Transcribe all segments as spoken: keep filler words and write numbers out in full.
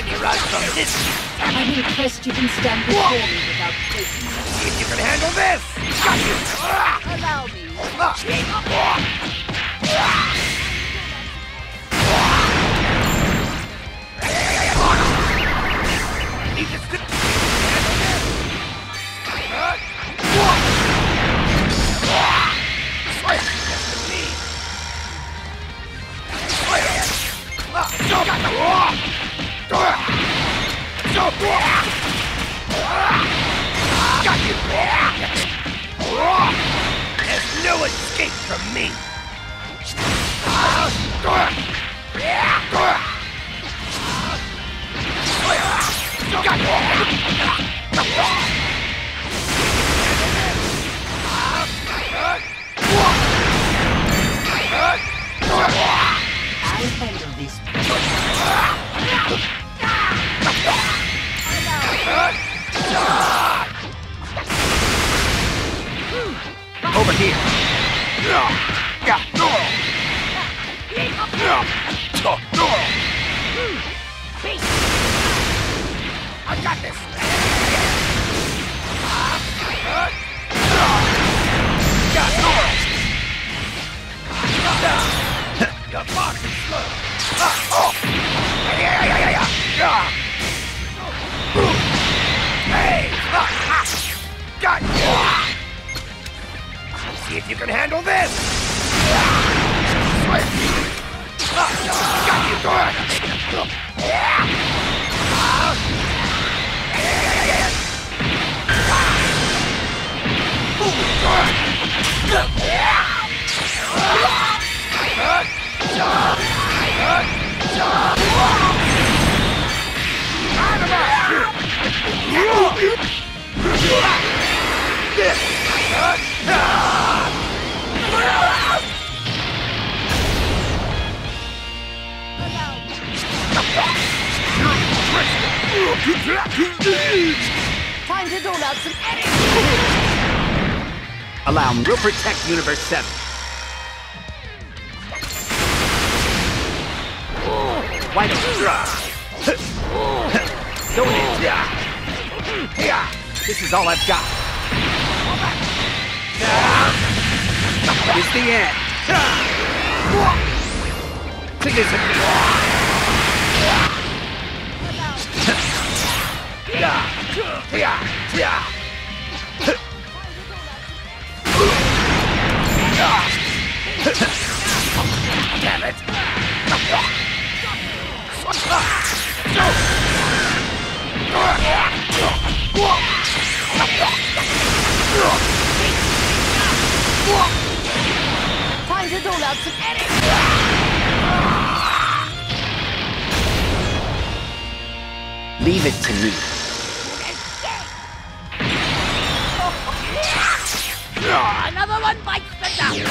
tiny rod from this. I'm impressed you can stand before me without breaking. See if you can handle this. Got you. Allow me. Need to stick. Got you! There's no escape from me! Got you! I'll handle this. Over here. I got this. Your box is slow. Hey! Got you! See if you can handle this! Got you! Time to dole out some energy. Allow me. We'll protect Universe seven. Why don't you try? Go in. This is all I've got. It's the end. Take this. Damn it! Time to dole out some energy. Leave it to me. Another one bites the dust.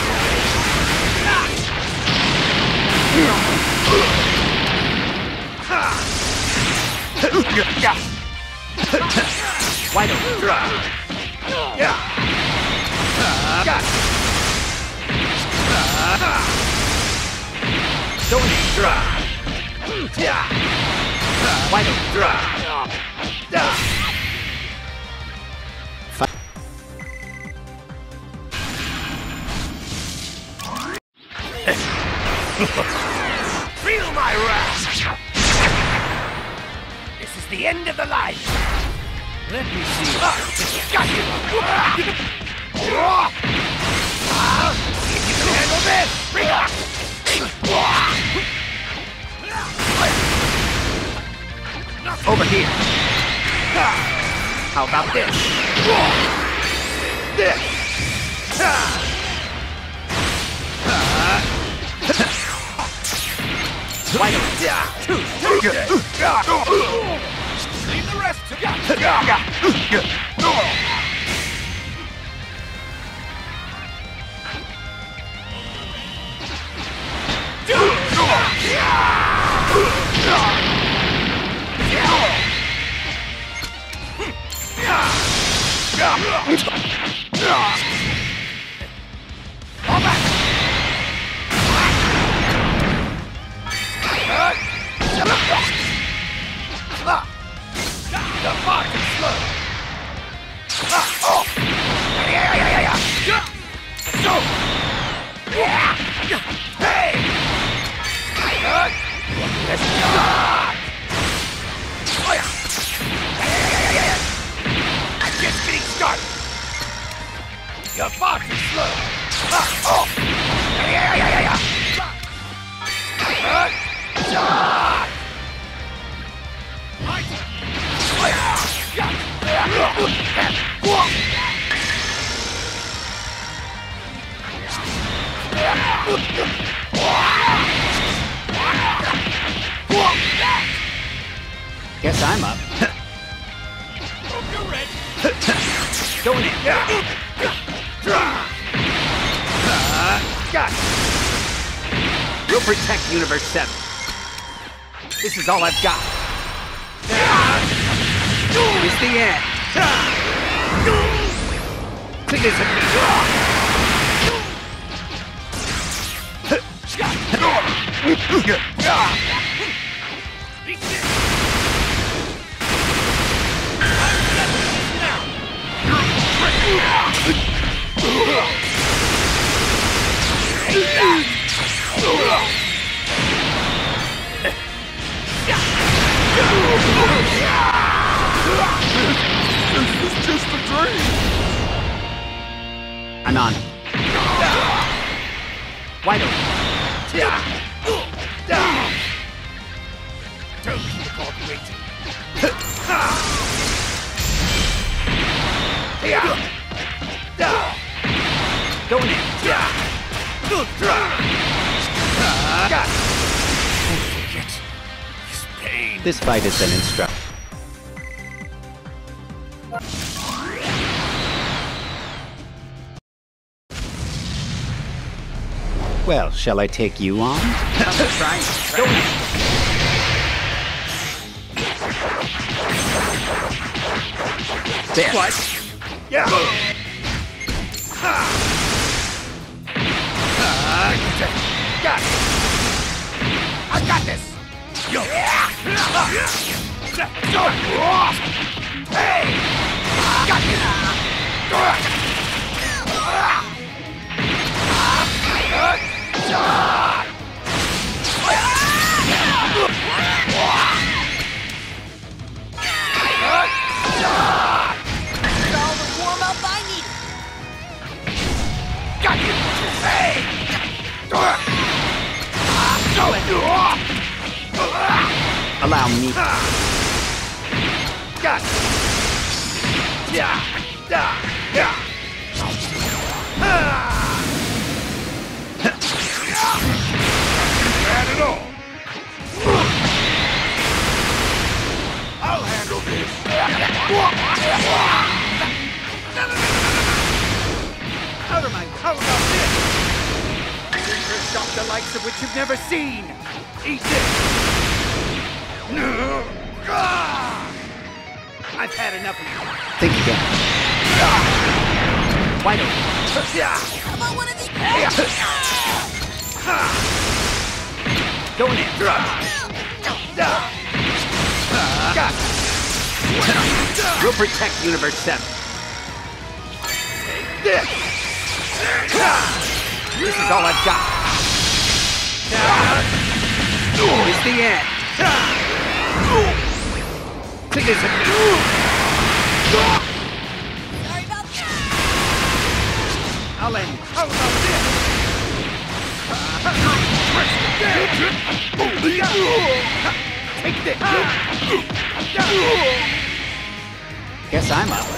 Why don't you try? Yeah. Got it. Don't you try? Yeah. Why don't you try? Yeah. Feel my wrath! This is the end of the line! Let me see. Ah, got you! Ah, see if you can handle this! Over here! How about this? This! Why don't you? Leave the rest to go. Fall back. Guess I'm up. Going in. Got it. We'll protect Universe seven. This is all I've got. It's the end. Click this. This is just a dream. I'm on. Wide open. Don't keep the ball waiting. Going in. Don't forget this pain. This fight has been instructed. Well, shall I take you on? I'm trying. Go in. There. What? Yeah. Ha. Uh, got it. I got this. Yo. Hey. Got it. All the warm-up I needed. Got you! Hey! Allow me. Got it! Yeah! Yeah! Yeah! Bad at all! I'll handle this! Out of my how about this? Finger shot the likes of which you've never seen! Eat this! I've had enough of you. Think again. Why don't you? How about one of these? Going in. Got it. We'll protect Universe seven. Take this. This is all I've got. It's the end. Click this. Sorry about that. I'll end. How about this? Take this. Guess I'm up.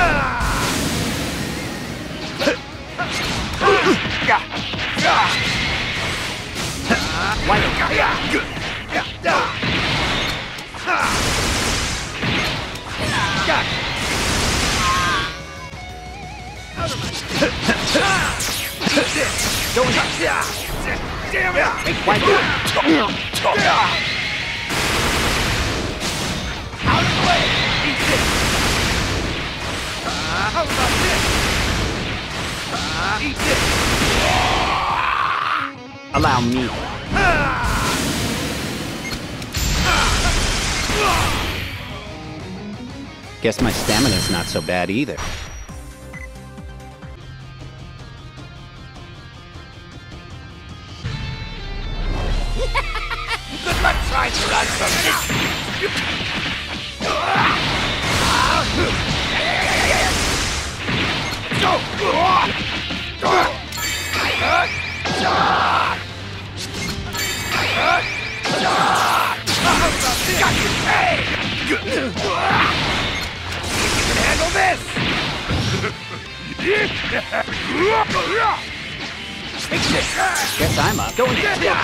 Why don't you? Got it. Don't damn it! Take why not? Out of the way! Eat this! Uh, how about this? Uh, eat this! Allow me. Guess my stamina's not so bad either. Good luck trying to run from this! Got you! Hey! Take this. Guess I'm up. Going in.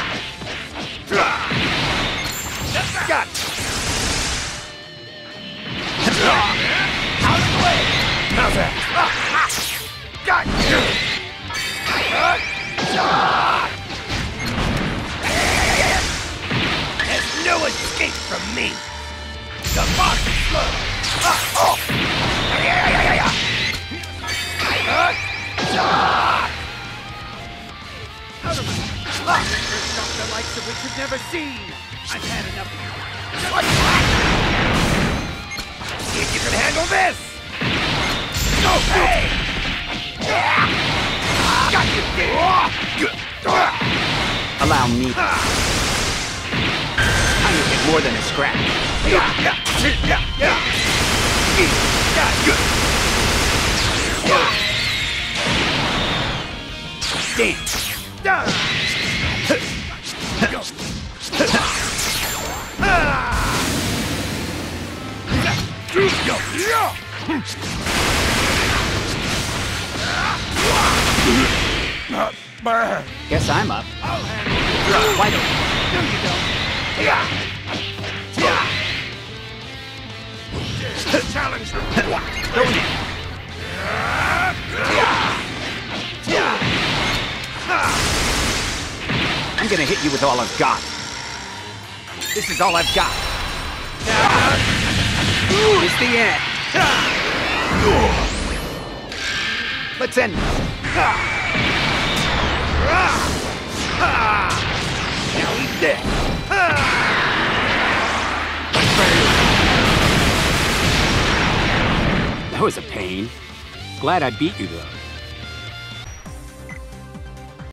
Got it. Out of the way. How's that? Got you. There's no escape from me. The boss is slow. Oh. Out of my Stop the likes of which you've never seen. I've had enough. See if you can handle this. Okay. Got you. Allow me. I will get more than a scratch. Damn. Not bad. Guess I'm up. I'll handle it. Wide open. No, you don't. Yeah. Yeah. Challenge. Going in. I'm gonna hit you with all I've got. This is all I've got. It's the end. Let's end this. Now he's dead. That was a pain. Glad I beat you, though.